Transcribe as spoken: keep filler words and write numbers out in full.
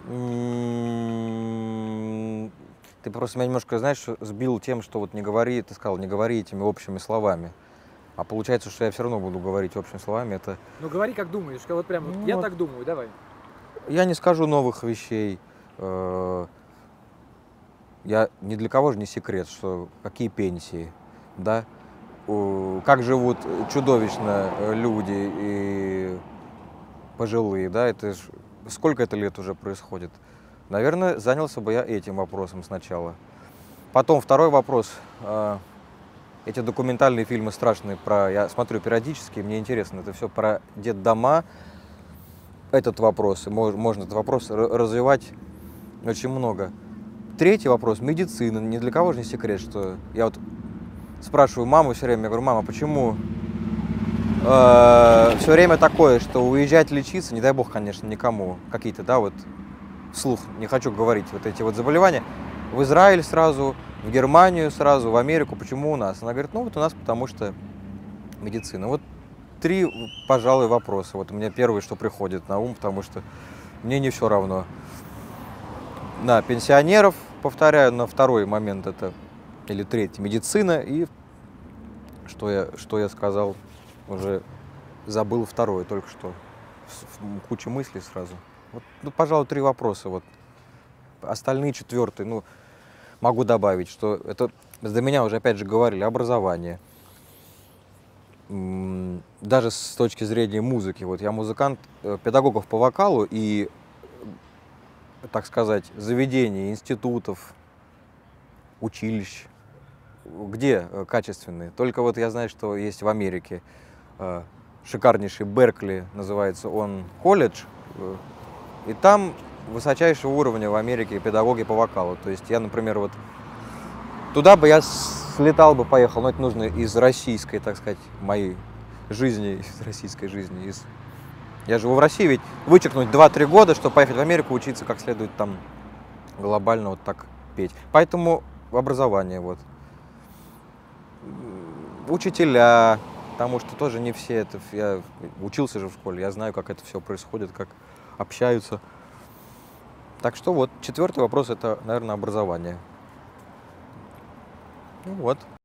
М, Ты просто меня немножко, знаешь, сбил тем, что вот не говори, ты сказал, не говори этими общими словами. А получается, что я все равно буду говорить общими словами. Это, Ну говори, как думаешь. Вот прям вот ну, я вот, так думаю, давай. я не скажу новых вещей. Э, Я ни для кого же не секрет, что какие пенсии, да, У, как живут чудовищно э, люди и пожилые, да, это ж, сколько это лет уже происходит. Наверное, занялся бы я этим вопросом сначала. Потом второй вопрос. э, Эти документальные фильмы страшные про, я смотрю периодически, мне интересно, это все про детдома, этот вопрос, и мож- можно этот вопрос р- развивать очень много. Третий вопрос, медицина. Ни для кого же не секрет, что я вот спрашиваю маму все время, я говорю, мама, почему э, все время такое, что уезжать лечиться, не дай бог, конечно, никому, какие-то, да, вот вслух, не хочу говорить вот эти вот заболевания, в Израиль сразу, в Германию сразу, в Америку, почему у нас? Она говорит, ну вот у нас потому что медицина. Вот три, пожалуй, вопроса. Вот у меня первый, что приходит на ум, потому что мне не все равно. На пенсионеров, повторяю, на второй момент это, или третий, медицина, и что я, что я сказал, уже забыл второе только что. С- Куча мыслей сразу. Вот, ну, пожалуй, три вопроса. Вот. Остальные четвертый, ну, могу добавить, что это, до меня уже опять же говорили, образование. М, Даже с точки зрения музыки. Вот я музыкант, э, педагогов по вокалу и, э, так сказать, заведений, институтов, училищ, где э, качественные. Только вот я знаю, что есть в Америке э, шикарнейший Беркли, называется он колледж, э, и там высочайшего уровня в Америке педагоги по вокалу. То есть я, например, вот туда бы я слетал бы, поехал, но это нужно из российской, так сказать, моей жизни, из российской жизни. Из... Я живу в России, ведь вычеркнуть два-три года, чтобы поехать в Америку, учиться как следует там глобально вот так петь. Поэтому образование вот. Учителя, потому что тоже не все это... Я учился же в школе, я знаю, как это все происходит, как общаются. Так что вот, четвертый вопрос — это, наверное, образование. Ну вот.